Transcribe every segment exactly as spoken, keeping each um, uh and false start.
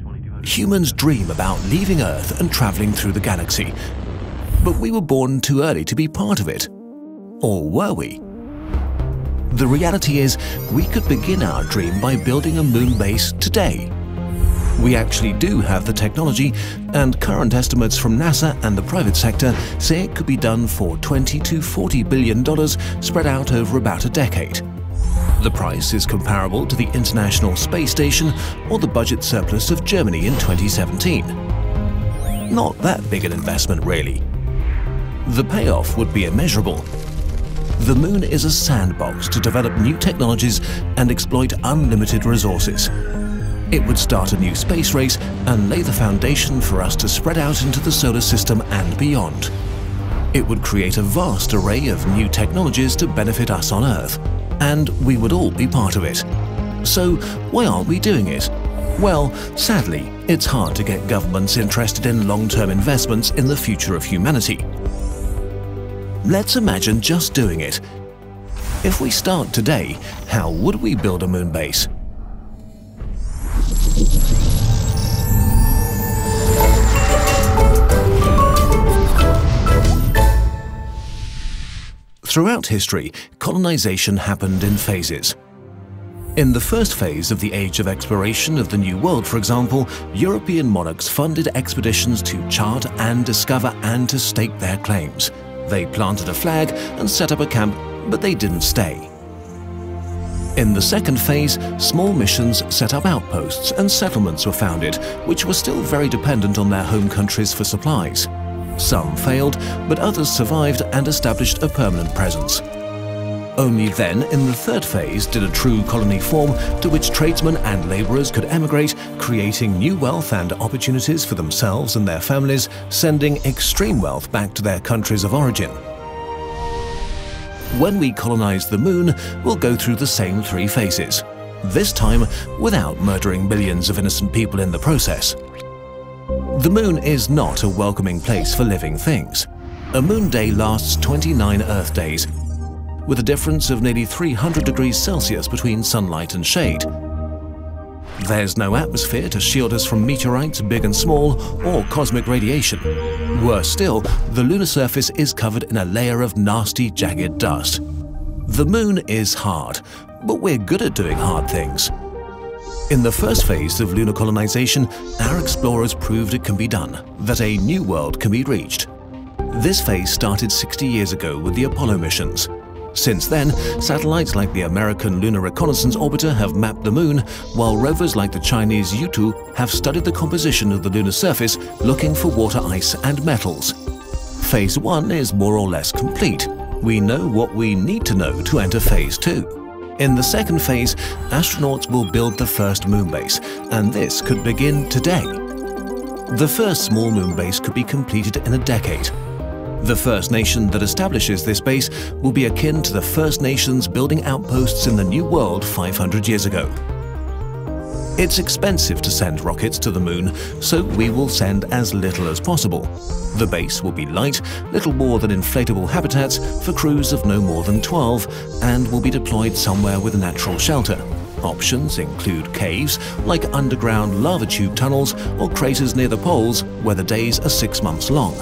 Humans dream about leaving Earth and traveling through the galaxy. But we were born too early to be part of it. Or were we? The reality is, we could begin our dream by building a moon base today. We actually do have the technology, and current estimates from NASA and the private sector say it could be done for twenty to forty billion dollars spread out over about a decade. The price is comparable to the International Space Station or the budget surplus of Germany in twenty seventeen. Not that big an investment, really. The payoff would be immeasurable. The moon is a sandbox to develop new technologies and exploit unlimited resources. It would start a new space race and lay the foundation for us to spread out into the solar system and beyond. It would create a vast array of new technologies to benefit us on Earth, and we would all be part of it. So why aren't we doing it? Well, sadly, it's hard to get governments interested in long-term investments in the future of humanity. Let's imagine just doing it. If we start today, how would we build a moon base? Throughout history, colonization happened in phases. In the first phase of the age of exploration of the New World, for example, European monarchs funded expeditions to chart and discover and to stake their claims. They planted a flag and set up a camp, but they didn't stay. In the second phase, small missions set up outposts and settlements were founded, which were still very dependent on their home countries for supplies. Some failed, but others survived and established a permanent presence. Only then, in the third phase, did a true colony form to which tradesmen and laborers could emigrate, creating new wealth and opportunities for themselves and their families, sending extreme wealth back to their countries of origin. When we colonize the moon, we'll go through the same three phases, this time without murdering millions of innocent people in the process. The moon is not a welcoming place for living things. A moon day lasts twenty-nine Earth days, with a difference of nearly three hundred degrees Celsius between sunlight and shade. There's no atmosphere to shield us from meteorites, big and small, or cosmic radiation. Worse still, the lunar surface is covered in a layer of nasty, jagged dust. The moon is hard, but we're good at doing hard things. In the first phase of lunar colonization, our explorers proved it can be done, that a new world can be reached. This phase started sixty years ago with the Apollo missions. Since then, satellites like the American Lunar Reconnaissance Orbiter have mapped the moon, while rovers like the Chinese Yutu have studied the composition of the lunar surface, looking for water ice and metals. Phase one is more or less complete. We know what we need to know to enter Phase two. In the second phase, astronauts will build the first moon base, and this could begin today. The first small moon base could be completed in a decade. The First Nation that establishes this base will be akin to the First Nations building outposts in the New World five hundred years ago. It's expensive to send rockets to the moon, so we will send as little as possible. The base will be light, little more than inflatable habitats for crews of no more than twelve, and will be deployed somewhere with natural shelter. Options include caves, like underground lava tube tunnels or craters near the poles where the days are six months long.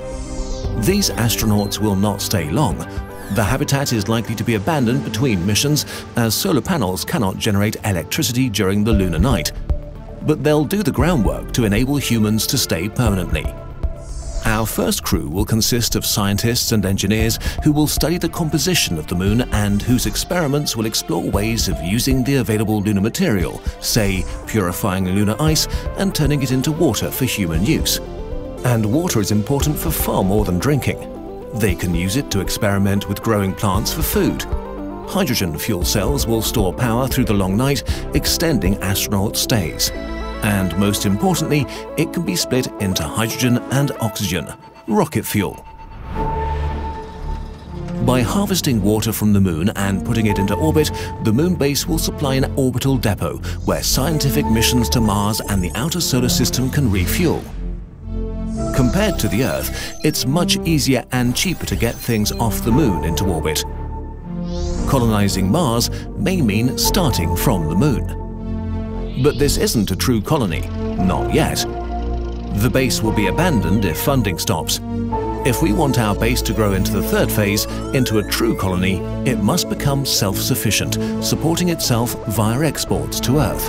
These astronauts will not stay long. The habitat is likely to be abandoned between missions, as solar panels cannot generate electricity during the lunar night. But they'll do the groundwork to enable humans to stay permanently. Our first crew will consist of scientists and engineers who will study the composition of the moon and whose experiments will explore ways of using the available lunar material, say purifying lunar ice and turning it into water for human use. And water is important for far more than drinking. They can use it to experiment with growing plants for food. Hydrogen fuel cells will store power through the long night, extending astronaut stays. And most importantly, it can be split into hydrogen and oxygen, rocket fuel. By harvesting water from the moon and putting it into orbit, the moon base will supply an orbital depot where scientific missions to Mars and the outer solar system can refuel. Compared to the Earth, it's much easier and cheaper to get things off the moon into orbit. Colonizing Mars may mean starting from the moon. But this isn't a true colony, not yet. The base will be abandoned if funding stops. If we want our base to grow into the third phase, into a true colony, it must become self-sufficient, supporting itself via exports to Earth.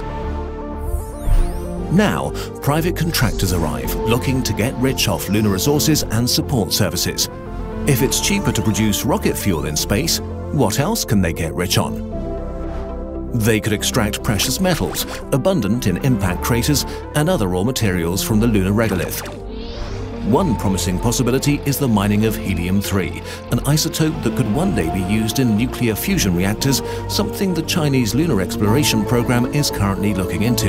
Now, private contractors arrive, looking to get rich off lunar resources and support services. If it's cheaper to produce rocket fuel in space, what else can they get rich on? They could extract precious metals, abundant in impact craters, and other raw materials from the lunar regolith. One promising possibility is the mining of helium three, an isotope that could one day be used in nuclear fusion reactors, something the Chinese lunar exploration program is currently looking into.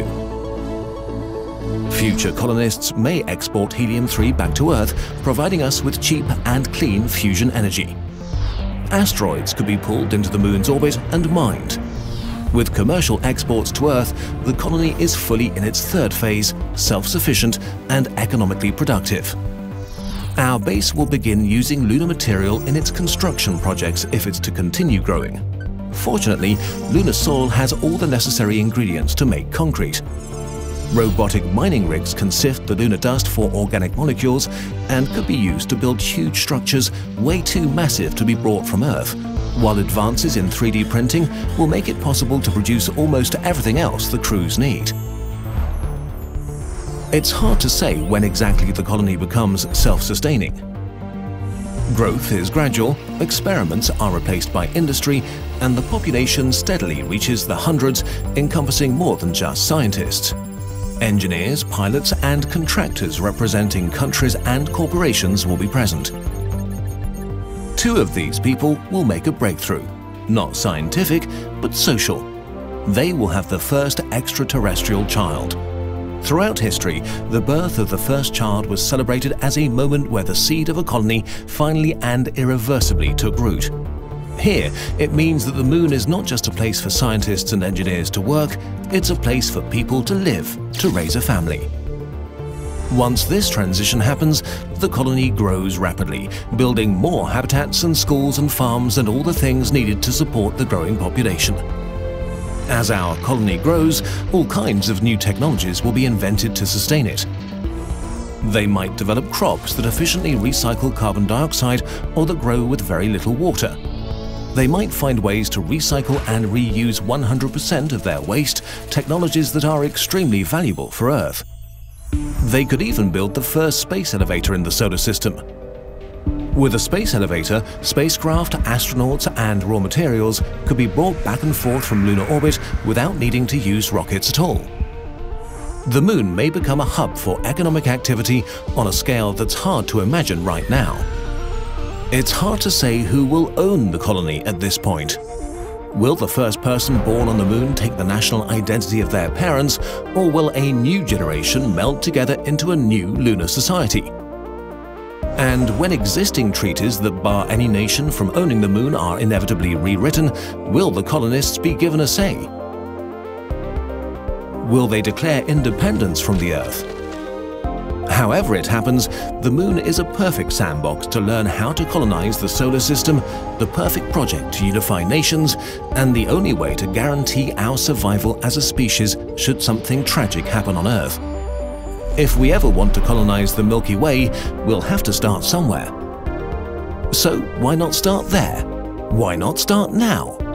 Future colonists may export helium three back to Earth, providing us with cheap and clean fusion energy. Asteroids could be pulled into the Moon's orbit and mined. With commercial exports to Earth, the colony is fully in its third phase, self-sufficient and economically productive. Our base will begin using lunar material in its construction projects if it's to continue growing. Fortunately, lunar soil has all the necessary ingredients to make concrete. Robotic mining rigs can sift the lunar dust for organic molecules and could be used to build huge structures way too massive to be brought from Earth, while advances in three D printing will make it possible to produce almost everything else the crews need. It's hard to say when exactly the colony becomes self-sustaining. Growth is gradual, experiments are replaced by industry, and the population steadily reaches the hundreds, encompassing more than just scientists. Engineers, pilots, and contractors representing countries and corporations will be present. Two of these people will make a breakthrough, not scientific, but social. They will have the first extraterrestrial child. Throughout history, the birth of the first child was celebrated as a moment where the seed of a colony finally and irreversibly took root. Here, it means that the Moon is not just a place for scientists and engineers to work, it's a place for people to live, to raise a family. Once this transition happens, the colony grows rapidly, building more habitats and schools and farms and all the things needed to support the growing population. As our colony grows, all kinds of new technologies will be invented to sustain it. They might develop crops that efficiently recycle carbon dioxide or that grow with very little water. They might find ways to recycle and reuse one hundred percent of their waste, technologies that are extremely valuable for Earth. They could even build the first space elevator in the solar system. With a space elevator, spacecraft, astronauts, and raw materials could be brought back and forth from lunar orbit without needing to use rockets at all. The Moon may become a hub for economic activity on a scale that's hard to imagine right now. It's hard to say who will own the colony at this point. Will the first person born on the Moon take the national identity of their parents, or will a new generation meld together into a new lunar society? And when existing treaties that bar any nation from owning the Moon are inevitably rewritten, will the colonists be given a say? Will they declare independence from the Earth? However it happens, the Moon is a perfect sandbox to learn how to colonize the solar system, the perfect project to unify nations, and the only way to guarantee our survival as a species should something tragic happen on Earth. If we ever want to colonize the Milky Way, we'll have to start somewhere. So why not start there? Why not start now?